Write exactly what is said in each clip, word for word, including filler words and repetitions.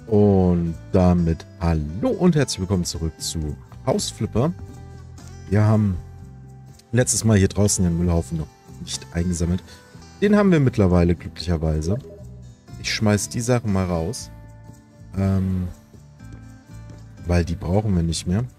Und damit hallo und herzlich willkommen zurück zu Hausflipper. Wir haben letztes Mal hier draußen den Müllhaufen noch nicht eingesammelt. Den haben wir mittlerweile glücklicherweise. Ich schmeiß die Sachen mal raus. Ähm, weil die brauchen wir nicht mehr.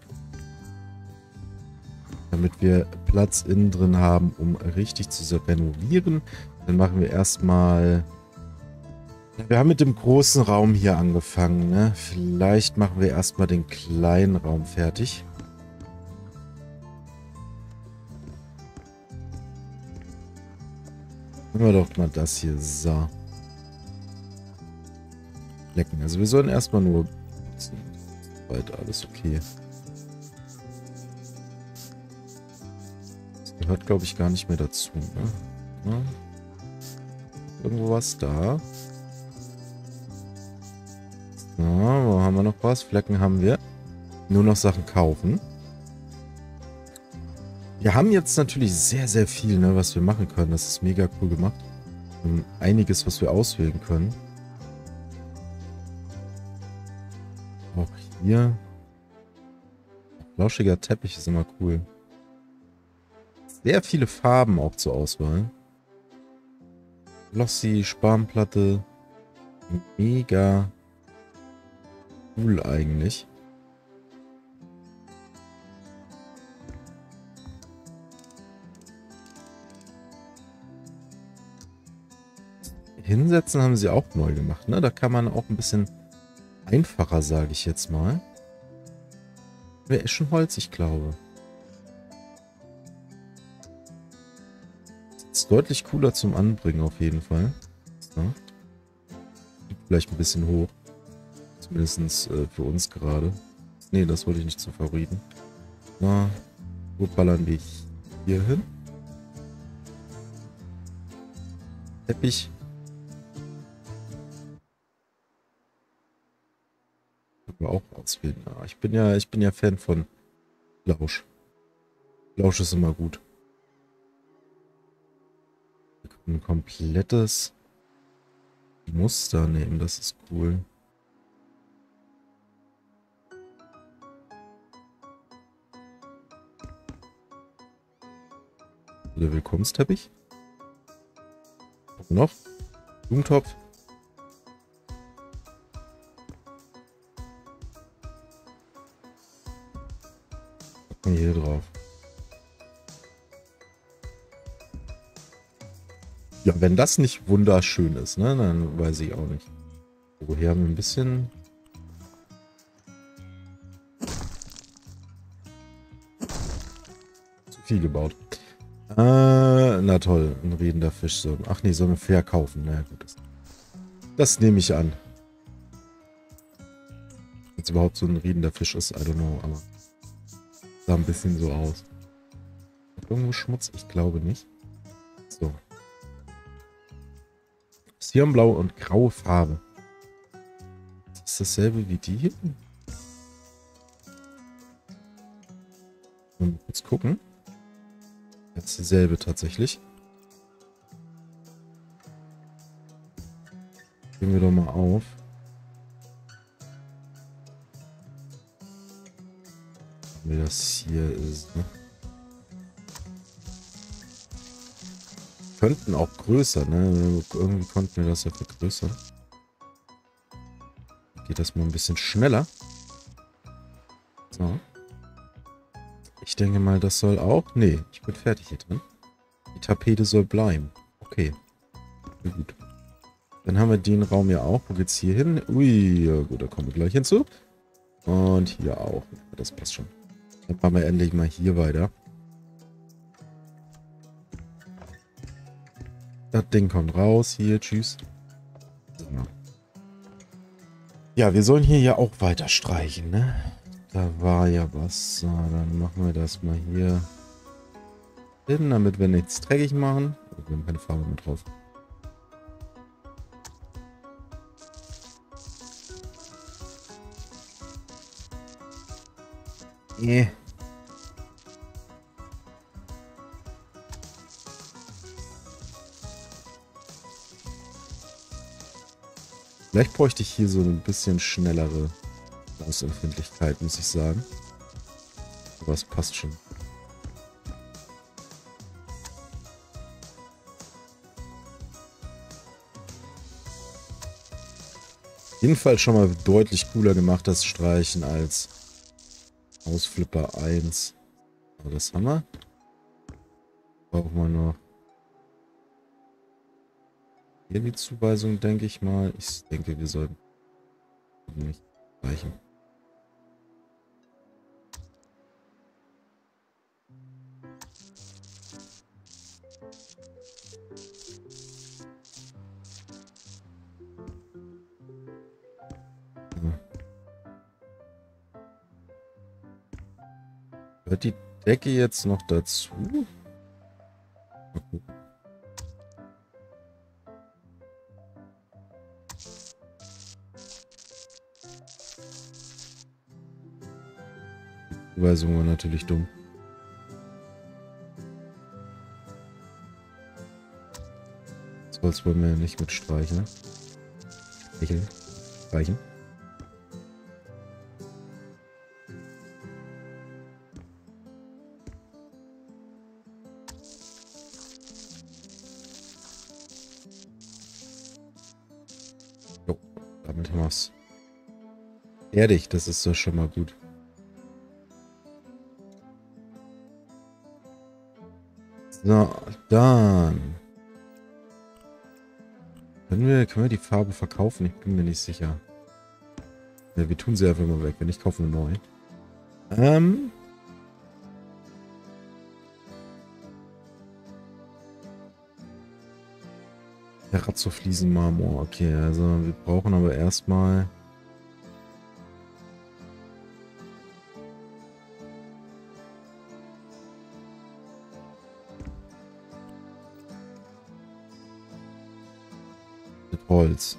Damit wir Platz innen drin haben, um richtig zu renovieren. Dann machen wir erstmal... Wir haben mit dem großen Raum hier angefangen, ne? Vielleicht machen wir erstmal den kleinen Raum fertig. Nehmen wir doch mal das hier. So. Lecken. Also wir sollen erstmal nur... Weit alles okay. Das gehört, glaube ich, gar nicht mehr dazu, ne? Ja. Irgendwo was da. So, wo haben wir noch was? Flecken haben wir. Nur noch Sachen kaufen. Wir haben jetzt natürlich sehr, sehr viel, ne, was wir machen können. Das ist mega cool gemacht. Und einiges, was wir auswählen können. Auch hier. Flauschiger Teppich ist immer cool. Sehr viele Farben auch zur Auswahl. Glossy, Spanplatte. Mega cool eigentlich. Hinsetzen haben sie auch neu gemacht, ne? Da kann man auch ein bisschen einfacher, sage ich jetzt mal. Wäre schon Holz, ich glaube. Ist deutlich cooler zum Anbringen auf jeden Fall. So. Vielleicht ein bisschen hoch. Zumindest äh, für uns gerade. Ne, das wollte ich nicht zum Favoriten. Na, wo ballern wir hier hin? Teppich. Können wir auch auswählen. Ja, ich bin ja, ich bin ja Fan von Plausch. Plausch ist immer gut. Wir können ein komplettes Muster nehmen, das ist cool. Der Willkommensteppich. Noch. Blumentopf. Packen wir hier drauf. Ja, wenn das nicht wunderschön ist, ne, dann weiß ich auch nicht. Woher haben wir ein bisschen... zu viel gebaut. Äh, na toll, ein redender Fisch. So. Ach nee, sollen wir verkaufen. Na gut, das, das nehme ich an. Jetzt überhaupt so ein redender Fisch ist, I don't know, aber sah ein bisschen so aus. Irgendwo Schmutz? Ich glaube nicht. So. Zyanblau und graue Farbe. Das ist dasselbe wie die hier. Mal kurz gucken. Jetzt dieselbe tatsächlich. Gehen wir doch mal auf. Wie das hier ist, ne? Könnten auch größer, ne? Irgendwie konnten wir das ja vergrößern. Geht das mal ein bisschen schneller. So. Ich denke mal, das soll auch... Nee, ich bin fertig hier drin. Die Tapete soll bleiben. Okay. Gut. Dann haben wir den Raum ja auch. Wo geht's hier hin? Ui, ja gut, da kommen wir gleich hinzu. Und hier auch. Das passt schon. Dann machen wir endlich mal hier weiter. Das Ding kommt raus. Hier, tschüss. So. Ja, wir sollen hier ja auch weiter streichen, ne? Da war ja was. So, dann machen wir das mal hier hin, damit wir nichts dreckig machen. Oh, wir haben keine Farbe mehr drauf. Yeah. Vielleicht bräuchte ich hier so ein bisschen schnellere Mausempfindlichkeit, muss ich sagen. Aber es passt schon. Jedenfalls schon mal deutlich cooler gemacht, das Streichen, als Hausflipper eins. Aber das haben wir. Brauchen wir noch hier die Zuweisung, denke ich mal. Ich denke, wir sollten nicht streichen. Hört die Decke jetzt noch dazu? Mal gucken. Die Zuweisung war natürlich dumm. Das Holz wollen wir ja nicht mit streichen, ne? Lächeln. Streichen. Jo, damit haben wir es. Fertig, das ist doch schon mal gut. So, dann. Können wir, können wir die Farbe verkaufen? Ich bin mir nicht sicher. Ja, wir tun sie einfach mal weg. Wenn nicht, kaufen wir neu. Ähm. Terrazzo-Fliesenmarmor. Okay, also wir brauchen aber erstmal... mit Holz.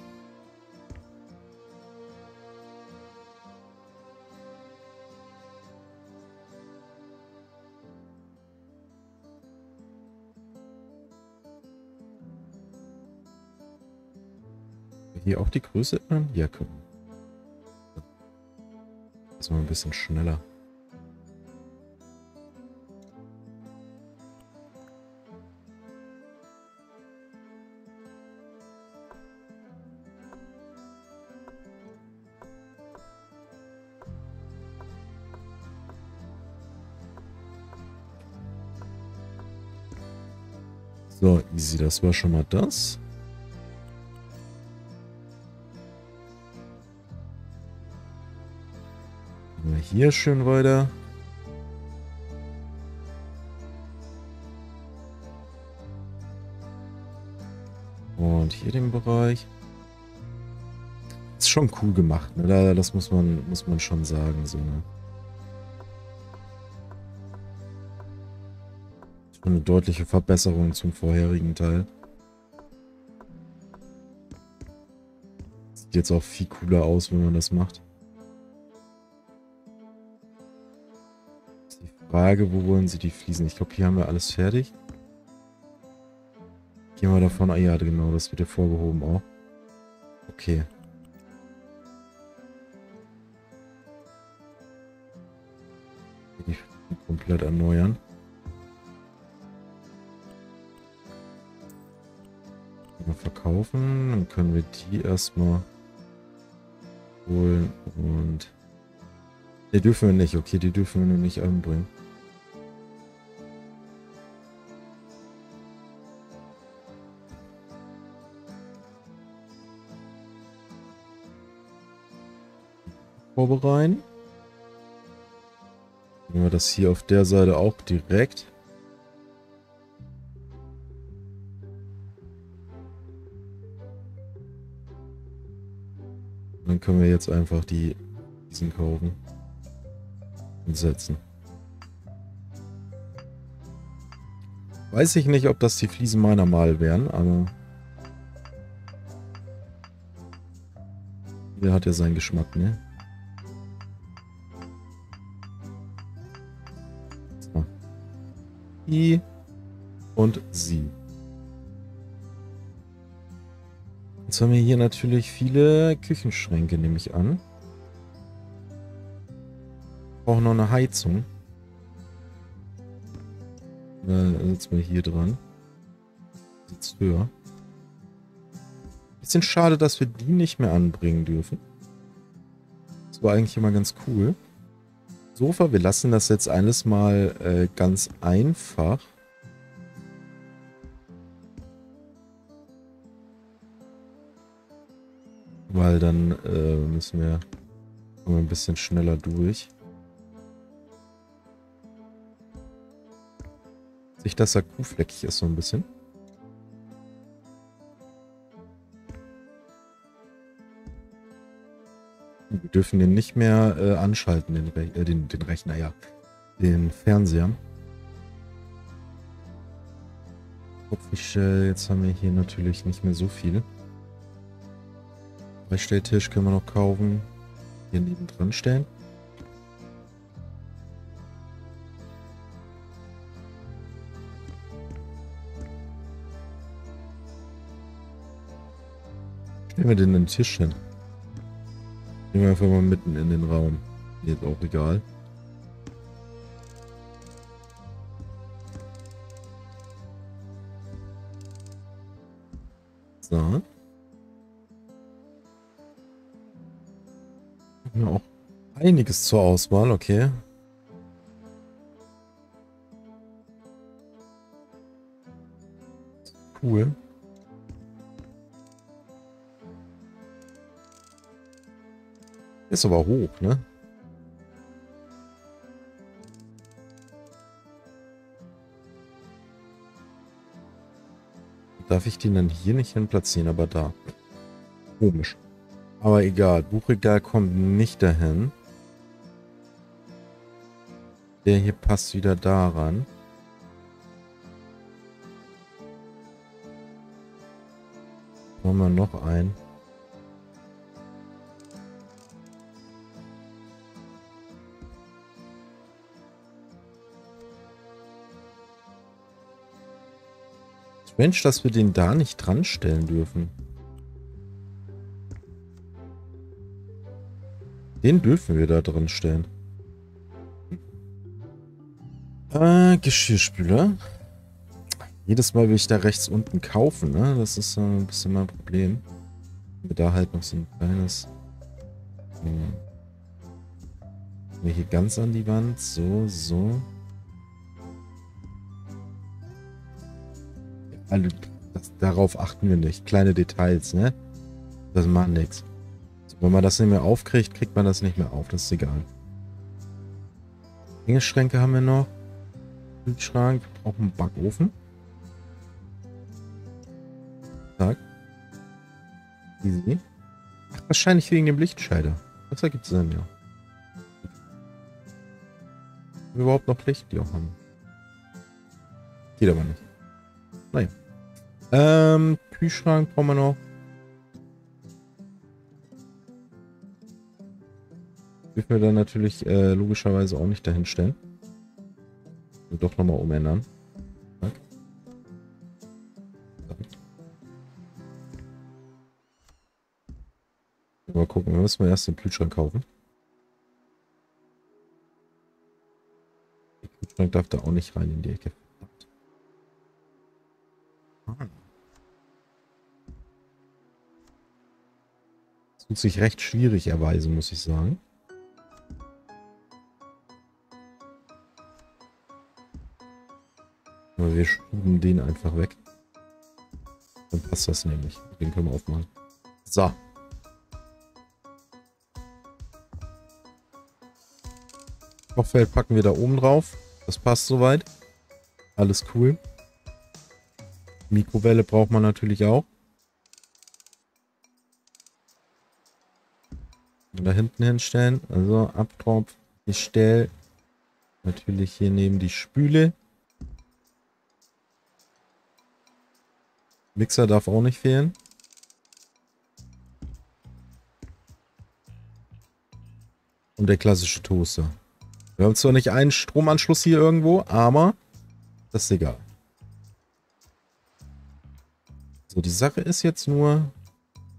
Hier auch die Größe ändern? Ja, können. Das ist mal ein bisschen schneller. So, easy, das war schon mal das. Gehen wir hier schön weiter. Und hier den Bereich. Ist schon cool gemacht, ne? Das muss man, muss man schon sagen, so, ne? Eine deutliche Verbesserung zum vorherigen Teil. Sieht jetzt auch viel cooler aus, wenn man das macht. Ist die Frage, wo wollen sie die Fliesen? Ich glaube, hier haben wir alles fertig. Gehen wir davon, ah ja, genau, das wird ja vorgehoben auch. Okay. Die komplett erneuern. Verkaufen, dann können wir die erstmal holen und die dürfen wir nicht, okay, die dürfen wir nur nicht anbringen. Vorbereiten. Nehmen wir das hier auf der Seite auch direkt. Dann können wir jetzt einfach die diesen kaufen und setzen. Weiß ich nicht, ob das die Fliesen meiner Mal wären, aber der hat ja seinen Geschmack, ne? So. I und sie. Jetzt haben wir hier natürlich viele Küchenschränke, nehme ich an. Brauchen noch eine Heizung. Da sitzen wir hier dran. Sitzt höher. Bisschen schade, dass wir die nicht mehr anbringen dürfen. Das war eigentlich immer ganz cool. Sofa, wir lassen das jetzt alles mal äh, ganz einfach. Weil dann äh, müssen wir ein bisschen schneller durch. Sich, dass er kuhfleckig ist so ein bisschen. Wir dürfen den nicht mehr äh, anschalten, den, Re äh, den, den Rechner, ja. Den Fernseher. Kopffisch, jetzt haben wir hier natürlich nicht mehr so viel. Beistelltisch können wir noch kaufen. Hier neben dran stellen. Stellen wir denn den Tisch hin? Nehmen wir einfach mal mitten in den Raum. Mir ist auch egal. So. Haben wir auch einiges zur Auswahl, okay. Cool. Ist aber hoch, ne? Darf ich den dann hier nicht hin platzieren, aber da. Komisch. Aber egal, Buchregal kommt nicht dahin. Der hier passt wieder daran. Machen wir noch einen. Mensch, dass wir den da nicht dran stellen dürfen. Den dürfen wir da drin stellen. Äh, Geschirrspüler. Jedes Mal will ich da rechts unten kaufen, ne? Das ist äh, ein bisschen mein Problem. Wir da halt noch so ein kleines... Äh, wir hier ganz an die Wand. So, so. Also, das, darauf achten wir nicht. Kleine Details, ne? Das macht nichts. So, wenn man das nicht mehr aufkriegt, kriegt man das nicht mehr auf. Das ist egal. Hängeschränke haben wir noch. Kühlschrank. Wir brauchen einen Backofen. Zack. Easy. Ach, wahrscheinlich wegen dem Lichtschalter. Das ergibt Sinn, ja. Wir überhaupt noch Licht? Ja, haben. Geht aber nicht. Naja. Ähm, Kühlschrank brauchen wir noch. Dürfen wir dann natürlich äh, logischerweise auch nicht dahin stellen. Und doch nochmal umändern. Zack. Zack. Mal gucken, wir müssen erst den Kühlschrank kaufen. Der Kühlschrank darf da auch nicht rein in die Ecke. Das tut sich recht schwierig erweisen, muss ich sagen. Aber wir schieben den einfach weg. Dann passt das nämlich. Den können wir aufmachen. So. Kochfeld packen wir da oben drauf. Das passt soweit. Alles cool. Mikrowelle braucht man natürlich auch. Da hinten hinstellen. Also Abtropf, Gestell. Natürlich hier neben die Spüle. Mixer darf auch nicht fehlen. Und der klassische Toaster. Wir haben zwar nicht einen Stromanschluss hier irgendwo, aber das ist egal. So, die Sache ist jetzt nur,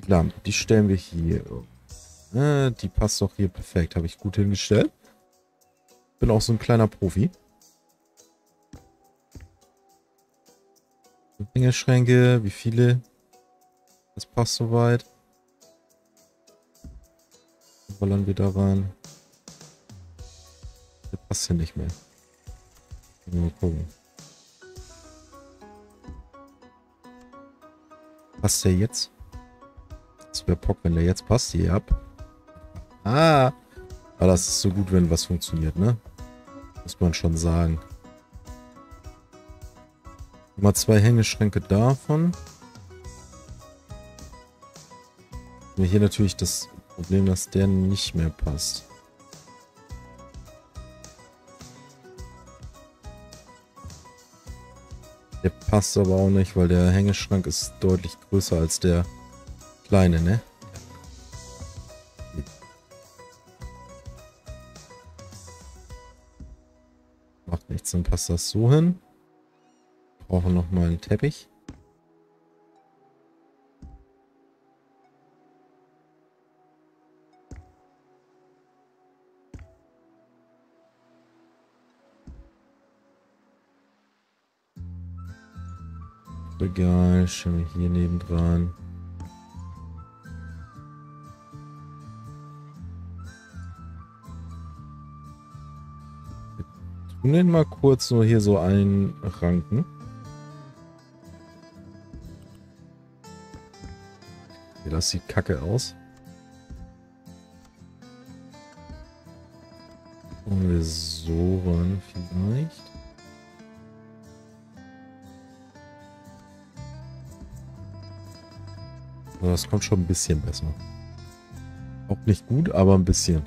Lampe, die stellen wir hier. Äh, die passt doch hier perfekt. Habe ich gut hingestellt. Bin auch so ein kleiner Profi. Hängeschränke, wie viele? Das passt soweit. Ballern wir da rein. Das passt hier nicht mehr. Mal gucken. Passt der jetzt? Das wäre Pock, wenn der jetzt passt. Hier ab. Ah! Aber das ist so gut, wenn was funktioniert, ne? Muss man schon sagen. Mal zwei Hängeschränke davon. Hier natürlich das Problem, dass der nicht mehr passt. Der passt aber auch nicht, weil der Hängeschrank ist deutlich größer als der kleine, ne? Macht nichts, dann passt das so hin. Brauchen noch mal einen Teppich. Regal, stellen wir hier nebendran. Wir tun den mal kurz nur hier so einranken. Okay, das sieht kacke aus. Machen wir so ran vielleicht. Das kommt schon ein bisschen besser. Auch nicht gut, aber ein bisschen.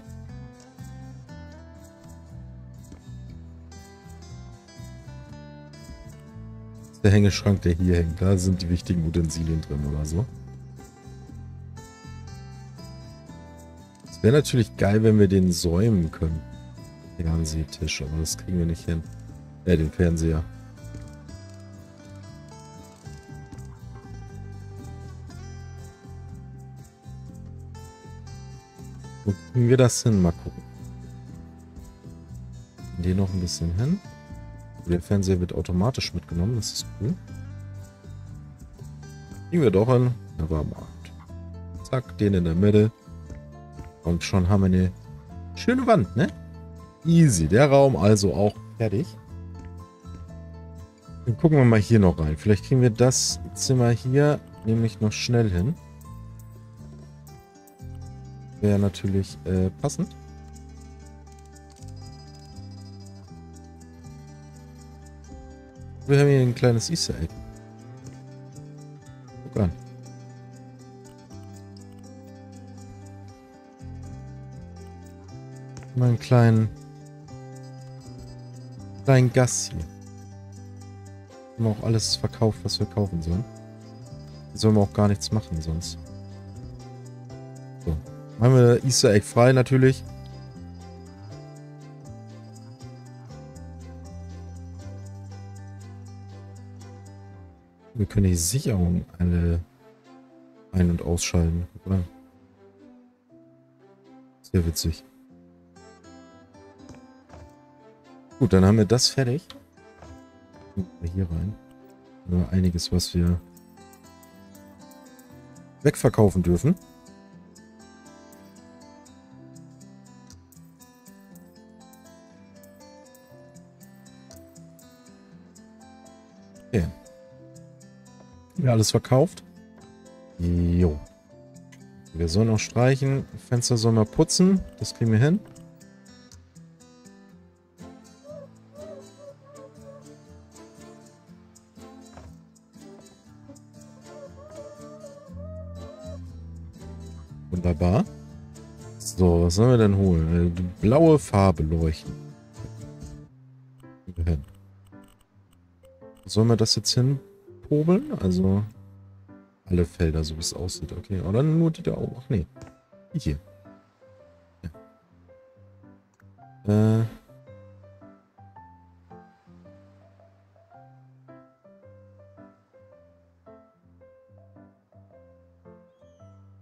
Das ist der Hängeschrank, der hier hängt. Da sind die wichtigen Utensilien drin oder so. Es wäre natürlich geil, wenn wir den säumen können. Den Fernsehtisch, aber das kriegen wir nicht hin. Ja, den Fernseher. Wo kriegen wir das hin? Mal gucken. Den noch ein bisschen hin. Der Fernseher wird automatisch mitgenommen. Das ist cool. Kriegen wir doch hin. Da war Markt. Zack, den in der Mitte. Und schon haben wir eine schöne Wand, ne? Easy. Der Raum also auch fertig. Dann gucken wir mal hier noch rein. Vielleicht kriegen wir das Zimmer hier nämlich noch schnell hin. Wäre natürlich äh, passend. Wir haben hier ein kleines Easter Egg. Guck an. Mal einen kleinen kleinen Gast hier. Haben wir auch alles verkauft, was wir kaufen sollen. Hier sollen wir auch gar nichts machen sonst. So. Haben wir Easter Egg frei natürlich. Wir können die Sicherung alle ein- und ausschalten, oder? Sehr witzig. Gut, dann haben wir das fertig. Hier rein. Nur einiges, was wir wegverkaufen dürfen. Okay. Ja, alles verkauft. Jo. Wir sollen auch streichen. Fenster sollen wir putzen. Das kriegen wir hin. Wunderbar. So, was sollen wir denn holen? Die blaue Farbe leuchten. Hin. Sollen wir das jetzt hinpobeln? Also alle Felder, so wie es aussieht. Okay, oder nur die da oben. Ach nee. Die hier. Ja. Äh.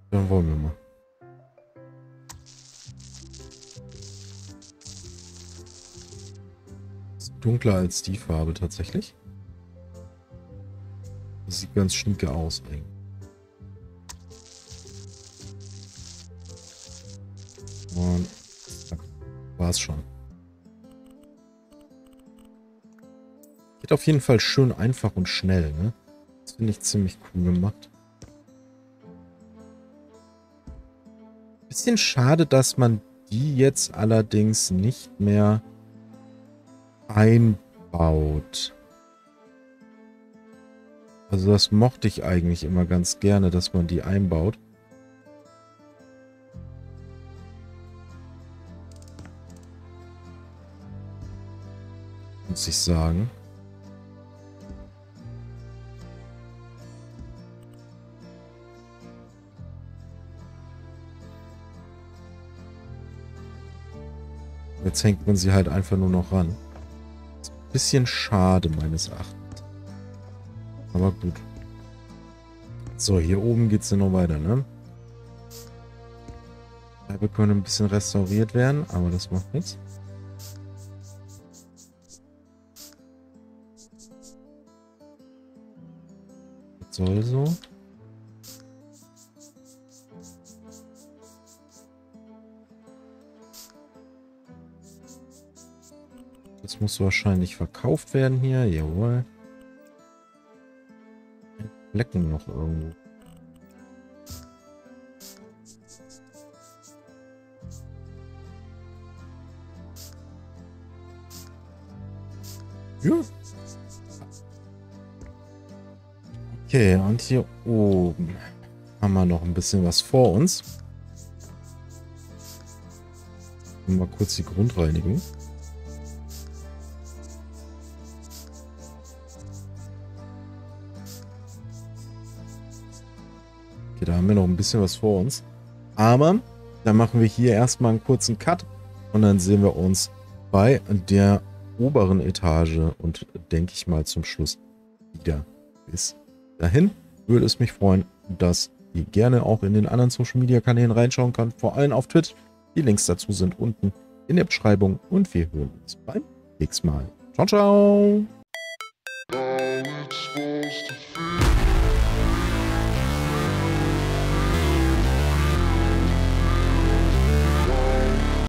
Dann wollen wir mal. Ist dunkler als die Farbe tatsächlich. Das sieht ganz schnieke aus eigentlich. Und zack, war's schon. Geht auf jeden Fall schön einfach und schnell, ne? Das finde ich ziemlich cool gemacht. Bisschen schade, dass man die jetzt allerdings nicht mehr einbaut. Also das mochte ich eigentlich immer ganz gerne, dass man die einbaut. Muss ich sagen. Jetzt hängt man sie halt einfach nur noch ran. Ist ein bisschen schade meines Erachtens. Aber gut. So, hier oben geht es dann noch weiter, ne? Da können ein bisschen restauriert werden, aber das macht nichts. Das soll so. Das muss wahrscheinlich verkauft werden hier. Jawohl. Flecken noch irgendwo. Ja. Okay, und hier oben haben wir noch ein bisschen was vor uns. Mal kurz die Grundreinigung. Okay, da haben wir noch ein bisschen was vor uns. Aber dann machen wir hier erstmal einen kurzen Cut und dann sehen wir uns bei der oberen Etage und denke ich mal zum Schluss wieder. Bis dahin würde es mich freuen, dass ihr gerne auch in den anderen Social Media Kanälen reinschauen könnt, vor allem auf Twitch. Die Links dazu sind unten in der Beschreibung und wir hören uns beim nächsten Mal. Ciao, ciao!